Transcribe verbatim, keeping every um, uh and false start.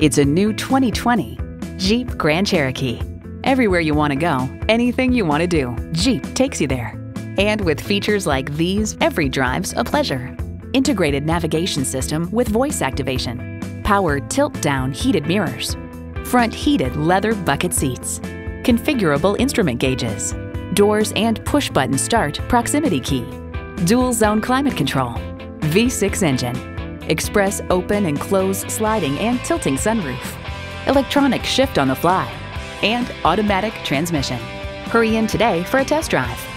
It's a new twenty twenty Jeep Grand Cherokee. Everywhere you want to go, anything you want to do, Jeep takes you there. And with features like these, every drive's a pleasure. Integrated navigation system with voice activation, power tilt-down heated mirrors, front heated leather bucket seats, configurable instrument gauges, doors and push-button start proximity key, dual zone climate control, V six engine, express open and close sliding and tilting sunroof, electronic shift on the fly, and automatic transmission. Hurry in today for a test drive.